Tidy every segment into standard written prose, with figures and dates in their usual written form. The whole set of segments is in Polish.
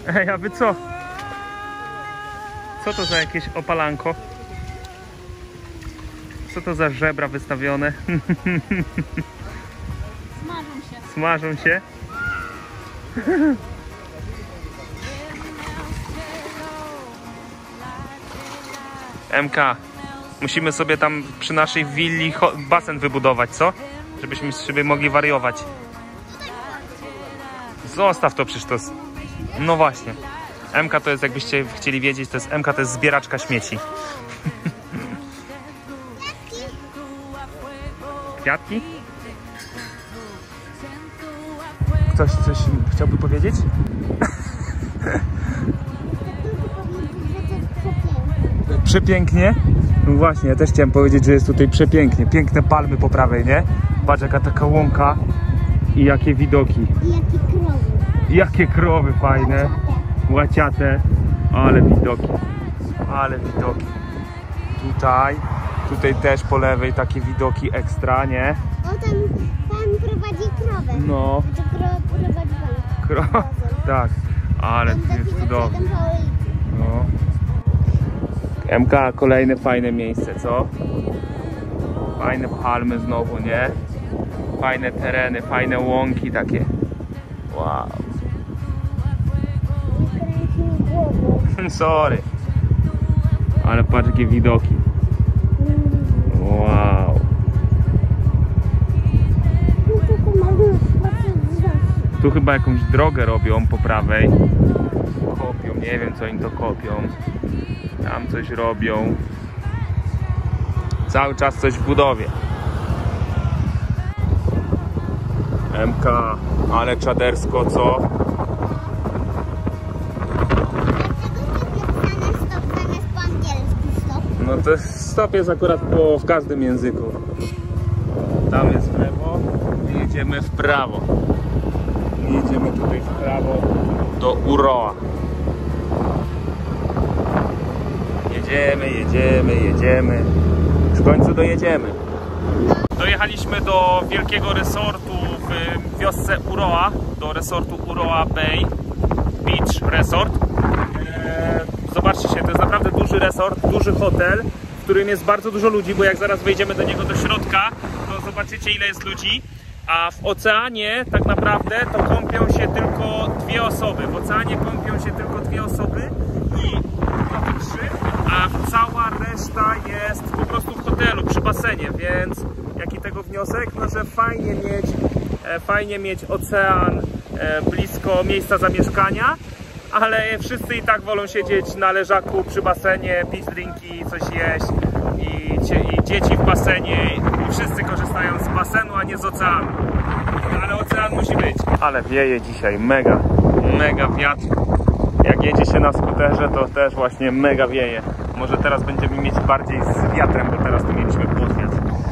Ej, a wy co? Co to za jakieś opalanko? Co to za żebra wystawione? Smażą się. Smażą się? MK, musimy sobie tam przy naszej willi basen wybudować, co? Żebyśmy sobie mogli wariować. Zostaw to, przecież to jest... No właśnie. MK to jest, jakbyście chcieli wiedzieć, to jest MK to jest zbieraczka śmieci. Kwiatki? Ktoś coś chciałby powiedzieć? Przepięknie? No właśnie, ja też chciałem powiedzieć, że jest tutaj przepięknie. Piękne palmy po prawej, nie? Patrz, jaka taka łąka i jakie widoki. I jakie krowy. Jakie krowy fajne. Łaciate. Ale widoki. Ale widoki. Tutaj też po lewej takie widoki ekstra, nie? O, tam pan prowadzi krowę. No. Znaczy prowadzi pan. Tak. Ale to jest cudowne. No. MK, kolejne fajne miejsce, co? Fajne palmy znowu, nie? Fajne tereny, fajne łąki takie. Wow. Sorry. Ale patrz, jakie widoki. Wow. Tu chyba jakąś drogę robią po prawej. Kopią, nie wiem co oni to kopią. Tam coś robią. Cały czas coś w budowie. MK, ale czadersko, co? No to stop jest akurat w każdym języku. Tam jest w lewo, jedziemy w prawo. Jedziemy tutaj w prawo do Uroa. Jedziemy. W końcu dojedziemy. Dojechaliśmy do wielkiego resortu w wiosce Uroa, do resortu Uroa Bay Beach Resort. Zobaczcie się, to jest naprawdę duży resort, duży hotel, w którym jest bardzo dużo ludzi, bo jak zaraz wejdziemy do niego do środka, to zobaczycie, ile jest ludzi. A w oceanie tak naprawdę to kąpią się tylko 2 osoby. W oceanie kąpią się tylko 2 osoby i no 3, a cała reszta jest po prostu w hotelu, przy basenie, więc jaki tego wniosek? No, że fajnie mieć ocean blisko miejsca zamieszkania, ale wszyscy i tak wolą siedzieć na leżaku przy basenie, pić drinki, coś jeść i dzieci w basenie i wszyscy korzystają z basenu, a nie z oceanu. Ale ocean musi być. Ale wieje dzisiaj, mega wiatr. Jak jedzie się na skuterze, to też właśnie mega wieje. Może teraz będziemy mieć bardziej z wiatrem, bo teraz tu mieliśmy podwiatr.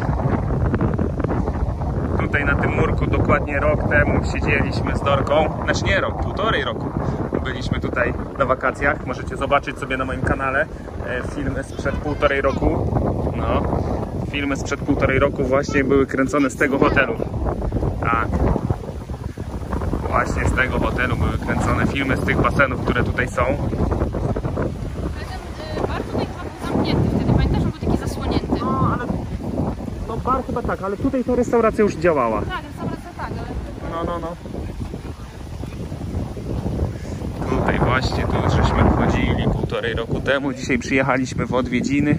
Tutaj na tym murku dokładnie rok temu siedzieliśmy z Dorką. Znaczy nie rok, 1,5 roku. Byliśmy tutaj na wakacjach. Możecie zobaczyć sobie na moim kanale filmy sprzed 1,5 roku. No, filmy sprzed 1,5 roku właśnie były kręcone z tego hotelu. Tak. Właśnie z tego hotelu były kręcone filmy z tych basenów, które tutaj są. Bar tutaj chyba był zamknięty wtedy, pamiętasz, on był taki zasłonięty. No, ale... No bar chyba tak, ale tutaj ta restauracja już działała. Tak, restauracja tak, ale... No. Tutaj właśnie, tu żeśmy wchodzili 1,5 roku temu. Dzisiaj przyjechaliśmy w odwiedziny.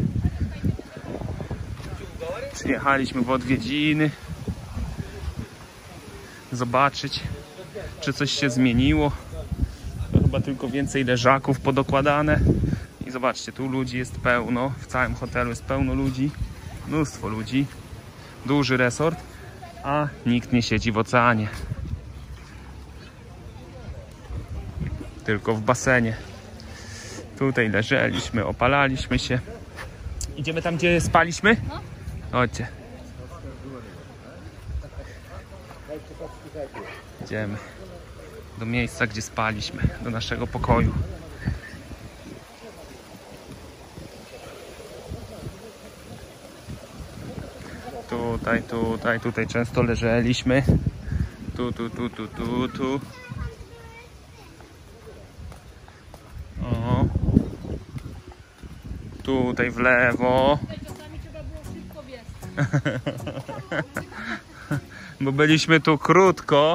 Zobaczyć, czy coś się zmieniło. To chyba tylko więcej leżaków podokładane. I zobaczcie, tu ludzi jest pełno. W całym hotelu jest pełno ludzi. Mnóstwo ludzi. Duży resort, a nikt nie siedzi w oceanie. Tylko w basenie. Tutaj leżeliśmy, opalaliśmy się. Idziemy tam, gdzie spaliśmy? No. Chodźcie. Idziemy do miejsca, gdzie spaliśmy, do naszego pokoju. Tutaj często leżeliśmy. Tu. Tutaj w lewo. Czasami trzeba było szybko biec. Bo byliśmy tu krótko.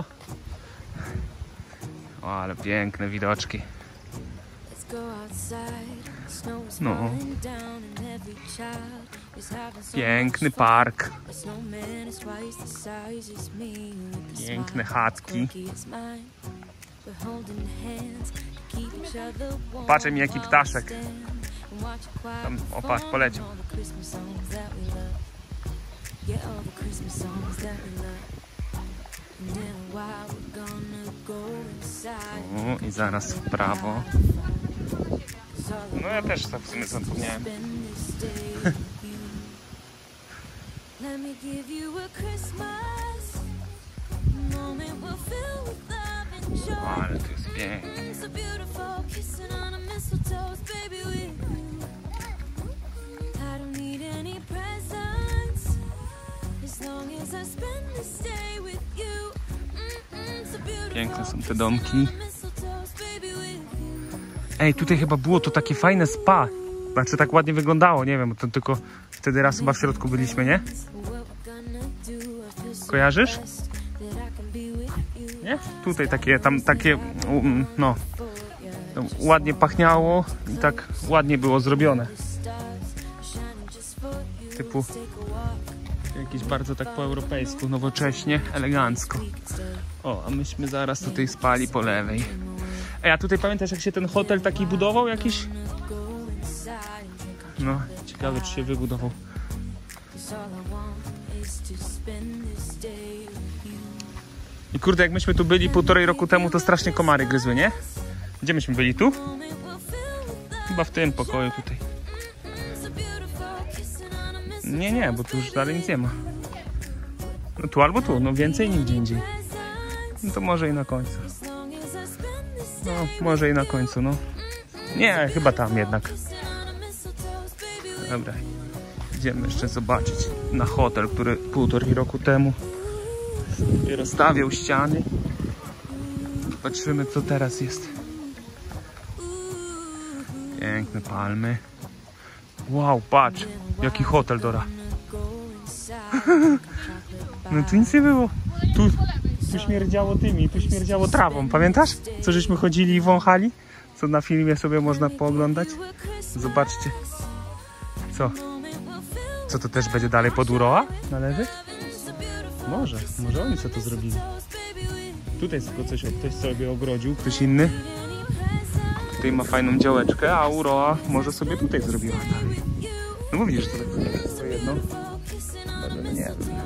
O, ale piękne widoczki. No. Piękny park. Piękne chatki. Patrzę mi jaki ptaszek. Tam, o patrz, poleciał. O, i zaraz w prawo. No ja też tak w sumie zapomniałem. O, ale to jest pięknie. Piękne są te domki. Ej, tutaj chyba było to takie fajne spa. Znaczy tak ładnie wyglądało, nie wiem, to tylko wtedy raz chyba w środku byliśmy, nie? Kojarzysz? Nie? Tutaj takie, tam takie, no, ładnie pachniało i tak ładnie było zrobione. Typu jakieś bardzo tak po europejsku, nowocześnie, elegancko. O, a myśmy zaraz tutaj spali po lewej. Ej, a tutaj pamiętasz jak się ten hotel taki budował jakiś? No, ciekawe czy się wybudował. I kurde, jak myśmy tu byli 1,5 roku temu, to strasznie komary gryzły, nie? Gdzie myśmy byli? Tu? Chyba w tym pokoju tutaj. Nie, bo tu już dalej nic nie ma. No tu albo tu, no więcej nigdzie indziej. No to może i na końcu. No, może i na końcu, no. Nie, chyba tam jednak. Dobra, idziemy jeszcze zobaczyć na hotel, który 1,5 roku temu rozstawiał ściany. Patrzymy co teraz jest. Piękne palmy. Wow, patrz, jaki hotel, Dora. No tu nic nie było. Tu śmierdziało tymi, tu śmierdziało trawą. Pamiętasz? Co żeśmy chodzili i wąchali? Co na filmie sobie można pooglądać? Zobaczcie. Co? Co to też będzie dalej pod Uroa? Należy? Może oni co to zrobili. Tutaj tylko ktoś sobie ogrodził, ktoś inny. Tutaj ma fajną działeczkę, a Uroa może sobie tutaj zrobiła dalej. No bo widzisz, to jedno. No, nie wiem.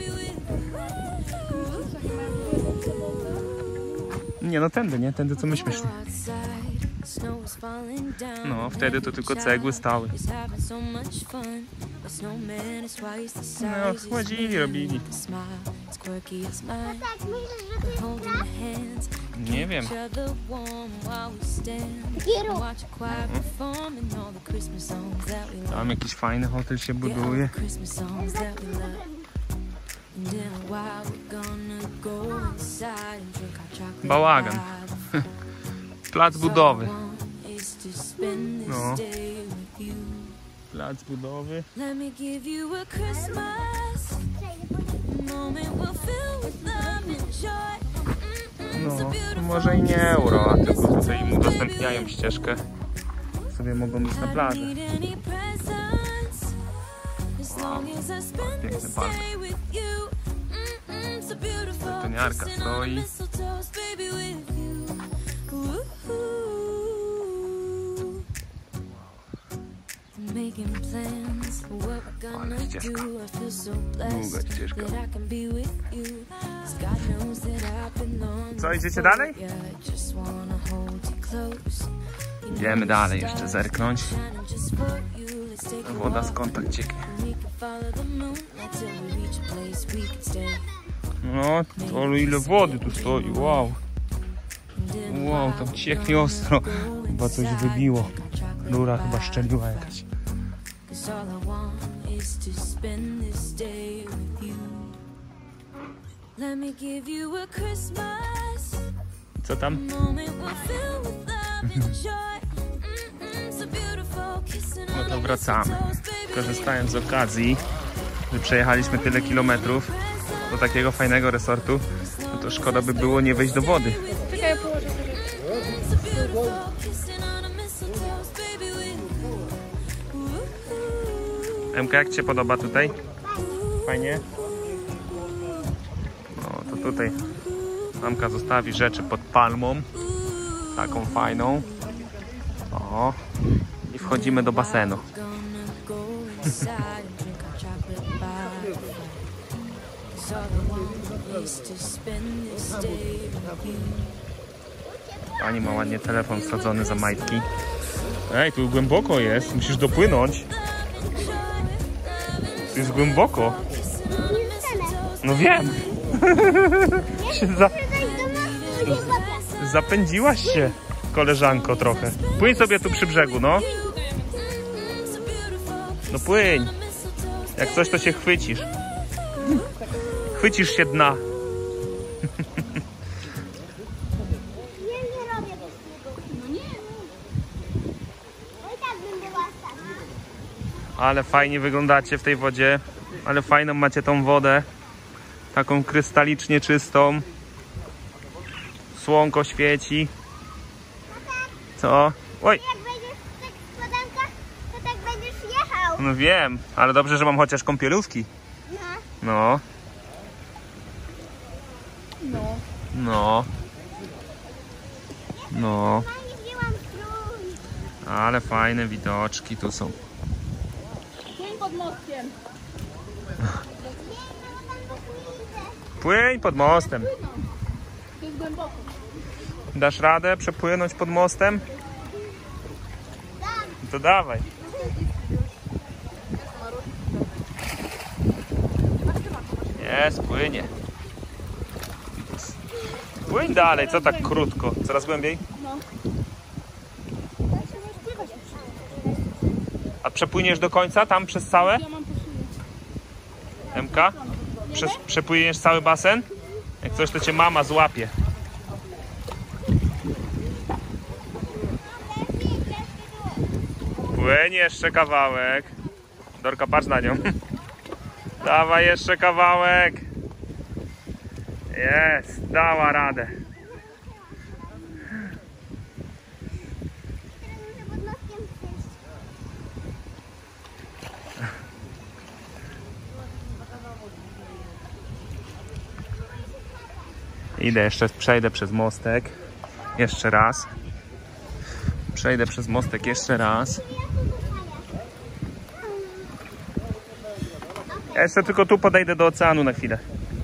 Nie, no tędy, nie? Tędy co myśmy szli. No, wtedy to tylko cegły stały. No, chodzili, robili. Nie wiem. Tam jakiś fajny hotel się buduje. Bałagan. Plac budowy. No. Plac budowy. No, może i nie Uroa, tylko tutaj im udostępniają ścieżkę. Sobie mogą iść na plażę. Wow, piękne palmy. Betoniarka stoi. Ale ścieżka. Długa ścieżka. Co, idziecie dalej? Idziemy dalej, jeszcze zerknąć. Woda z kąta cieknie. No, to ile wody tu stoi, wow. Wow, tam cieknie ostro. Chyba coś wybiło. Rura chyba szczeliła jakaś. Co tam? No tam to wracamy. Korzystając z okazji, że przejechaliśmy tyle kilometrów do takiego fajnego resortu, no to szkoda by było nie wejść do wody. Czekaj, ja położę to. Emka, jak ci się podoba tutaj? Fajnie? No to tutaj Emka zostawi rzeczy pod palmą. Taką fajną. O. I wchodzimy do basenu. Pani ma ładnie telefon wsadzony za majtki. Ej, tu głęboko jest. Musisz dopłynąć. Tu jest głęboko. No wiem. Zapędziłaś się, koleżanko, trochę. Płyń sobie tu przy brzegu, no. No płyń. Jak coś, to się chwycisz. Chwycisz się dna. Ale fajnie wyglądacie w tej wodzie. Ale fajną macie tą wodę. Taką krystalicznie czystą. Słonko świeci. Co? Oj! Jak będziesz w tych składankach, to tak będziesz jechał. No wiem, ale dobrze, że mam chociaż kąpielówki. No. No. No. Ale fajne widoczki tu są. Płyń pod mostkiem. Płyń pod mostem. To jest głęboko. Dasz radę przepłynąć pod mostem? To dawaj. Jest, płynie. Płyń dalej, co tak krótko? Coraz głębiej? No. A przepłyniesz do końca, tam przez całe? Ja mam posunięć. Emka? Przepłyniesz cały basen? Jak coś, to cię mama złapie. Płyń jeszcze kawałek. Dorka, patrz na nią. Dawaj jeszcze kawałek. Jest, dała radę. Idę jeszcze, przejdę przez mostek. Jeszcze raz. Przejdę przez mostek jeszcze raz. Ja jeszcze tylko tu podejdę do oceanu na chwilę.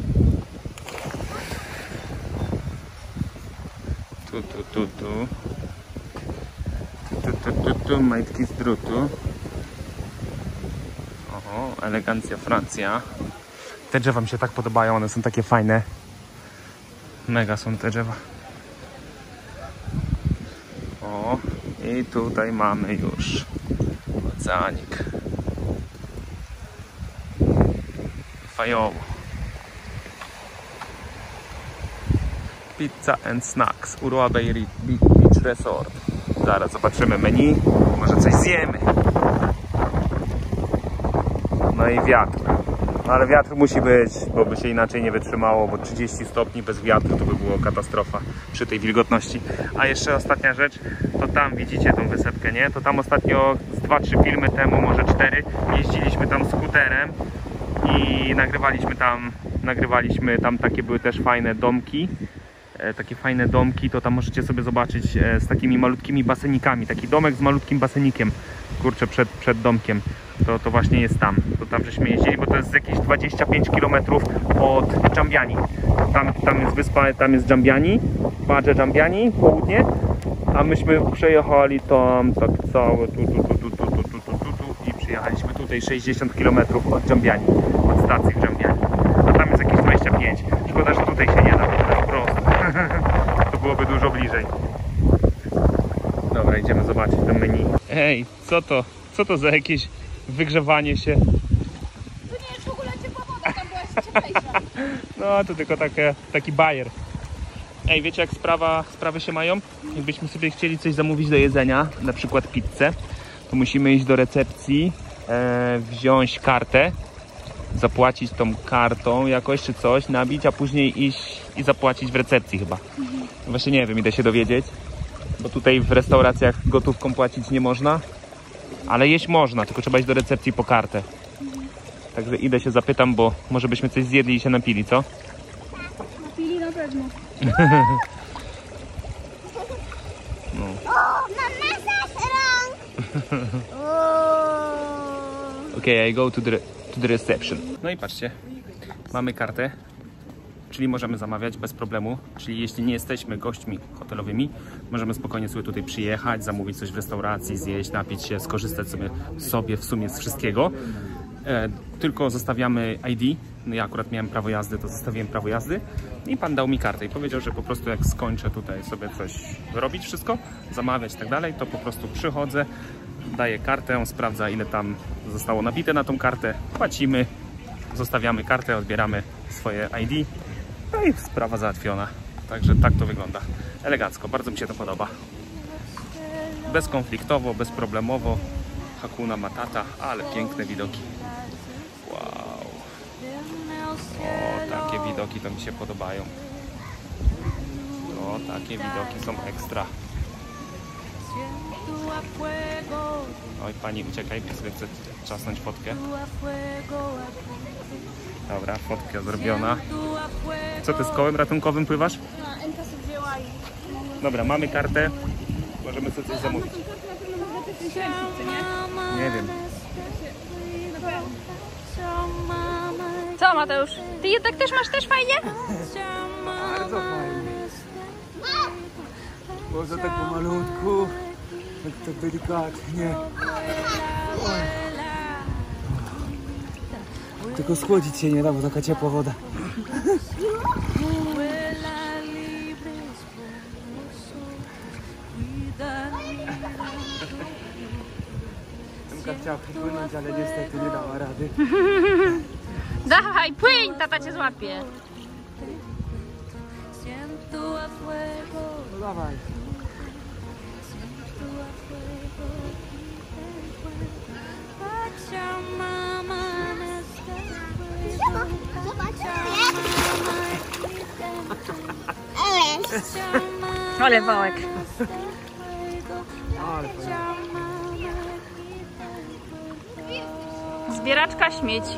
Tu, majtki z drutu. Oho, elegancja Francja. Te drzewa mi się tak podobają, one są takie fajne. Mega są te drzewa. O, i tutaj mamy już oceanik. Fajowo. Pizza and snacks. Uroa Bay Beach Resort. Zaraz zobaczymy menu. Może coś zjemy. No i wiatr. No ale wiatr musi być, bo by się inaczej nie wytrzymało, bo 30 stopni bez wiatru to by było katastrofa przy tej wilgotności. A jeszcze ostatnia rzecz, to tam widzicie tą wysepkę, nie? To tam ostatnio z 2-3 filmy temu, może 4, jeździliśmy tam skuterem i nagrywaliśmy tam takie były też fajne domki. Takie fajne domki, to tam możecie sobie zobaczyć z takimi malutkimi basenikami. Taki domek z malutkim basenikiem, kurczę, przed domkiem. To właśnie jest tam. To tam żeśmy jeździli, bo to jest jakieś 25 km od Giambiani. Tam jest wyspa, tam jest Giambiani, Bagia Giambiani, południe. A myśmy przejechali tam tak całe tu i przyjechaliśmy tutaj 60 km od Giambiani, od stacji w Giambiani. A tam jest jakieś 25. Szkoda, że tutaj się nie da, tak prosto. To byłoby dużo bliżej. Dobra, idziemy zobaczyć to menu. Ej, co to? Co to za jakieś wygrzewanie się? Tu nie jest w ogóle ciepła woda, tam była jeszcze cieplejsza. No, to tylko taki bajer. Ej, wiecie jak sprawy się mają? Jakbyśmy sobie chcieli coś zamówić do jedzenia, na przykład pizzę, to musimy iść do recepcji, wziąć kartę, zapłacić tą kartą jakoś czy coś, nabić, a później iść i zapłacić w recepcji chyba. Właśnie nie wiem, idę się dowiedzieć, bo tutaj w restauracjach gotówką płacić nie można, ale jeść można, tylko trzeba iść do recepcji po kartę. Także idę się zapytam, bo może byśmy coś zjedli i się napili, co? Napili na pewno. No. Mam masaż rąk. Okay, I go to the reception. No i patrzcie, mamy kartę, czyli możemy zamawiać bez problemu. Czyli jeśli nie jesteśmy gośćmi hotelowymi, możemy spokojnie sobie tutaj przyjechać, zamówić coś w restauracji, zjeść, napić się, skorzystać sobie w sumie z wszystkiego. Tylko zostawiamy ID. No ja akurat miałem prawo jazdy, to zostawiłem prawo jazdy i pan dał mi kartę i powiedział, że po prostu jak skończę tutaj sobie coś robić, wszystko, zamawiać i tak dalej, to po prostu przychodzę, daję kartę, on sprawdza, ile tam zostało nabite na tą kartę, płacimy, zostawiamy kartę, odbieramy swoje ID, no i sprawa załatwiona. Także tak to wygląda. Elegancko, bardzo mi się to podoba. Bezkonfliktowo, bezproblemowo. Hakuna Matata, ale piękne widoki. Wow. O, takie widoki to mi się podobają. O, takie widoki są ekstra. Oj, pani, uciekaj, sobie chcę czasnąć fotkę. Dobra, fotka zrobiona. Co ty z kołem ratunkowym pływasz? Dobra, mamy kartę. Możemy sobie coś zamówić. Nie wiem. Co, Mateusz? Ty jednak też masz fajnie? Bardzo fajnie. Może tak pomalutku, tak delikatnie. Tylko schłodzić się nie da, bo taka ciepła woda. Tymka chciała przypłynąć, ale niestety nie dała rady. Dawaj, płyń, tata cię złapie. No dawaj. Ale wałek. Ale fajnie. Zbieraczka śmieci.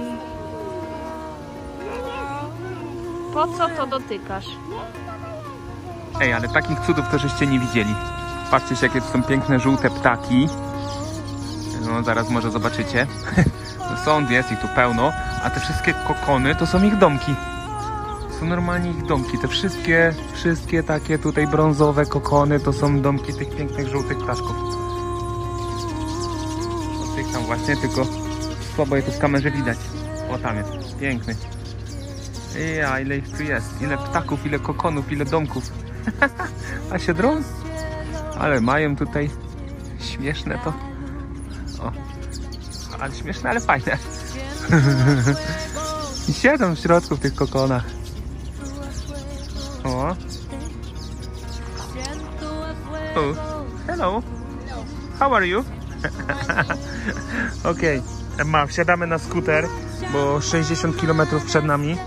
Po co to dotykasz? Ej, ale takich cudów to żeście nie widzieli. Patrzcie się, jakie to są piękne, żółte ptaki. No, zaraz może zobaczycie. No, są, jest ich tu pełno. A te wszystkie kokony to są ich domki. Są normalnie ich domki. Te wszystkie takie tutaj brązowe kokony to są domki tych pięknych, żółtych ptaszków. O tych tam właśnie, tylko słabo je tu w kamerze widać. O, tam jest. Piękny. Ja, ile ich tu jest. Ile ptaków, ile kokonów, ile domków. A się drą? Ale mają tutaj śmieszne to. O. Ale śmieszne, ale fajne. I siedzą w środku w tych kokonach. O. Hello. How are you? Okej. Emma, wsiadamy na skuter, bo 60 km przed nami.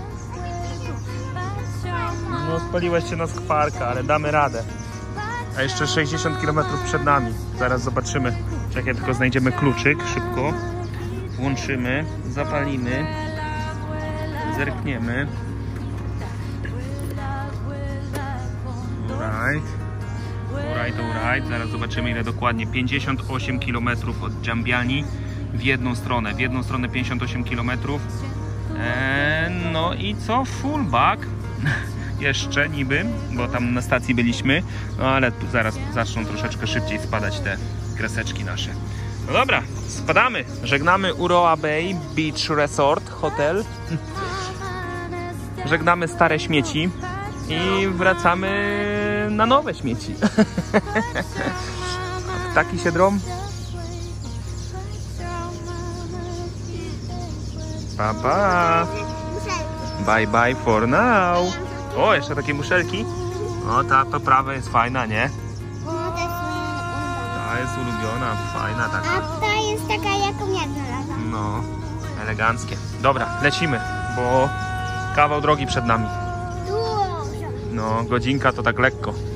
No, spaliłeś się na skwarka, ale damy radę. A jeszcze 60 km przed nami. Zaraz zobaczymy. Czekaj, tylko znajdziemy kluczyk szybko. Włączymy, zapalimy, zerkniemy. Alright. Zaraz zobaczymy, ile dokładnie. 58 km od Jambiani w jedną stronę. W jedną stronę 58 km. No i co? Full back. Jeszcze niby, bo tam na stacji byliśmy. No ale tu zaraz zaczną troszeczkę szybciej spadać te kreseczki nasze. No dobra, spadamy. Żegnamy Uroa Bay Beach Resort Hotel. Żegnamy stare śmieci i wracamy na nowe śmieci. Ptaki się drą. Pa, pa. Bye bye for now. O, jeszcze takie muszelki. O, ta to prawa jest fajna, nie? Ta jest ulubiona, fajna taka. A ta jest taka, jaką ja znalazłam. No, eleganckie. Dobra, lecimy, bo kawał drogi przed nami. Dużo. No, godzinka to tak lekko.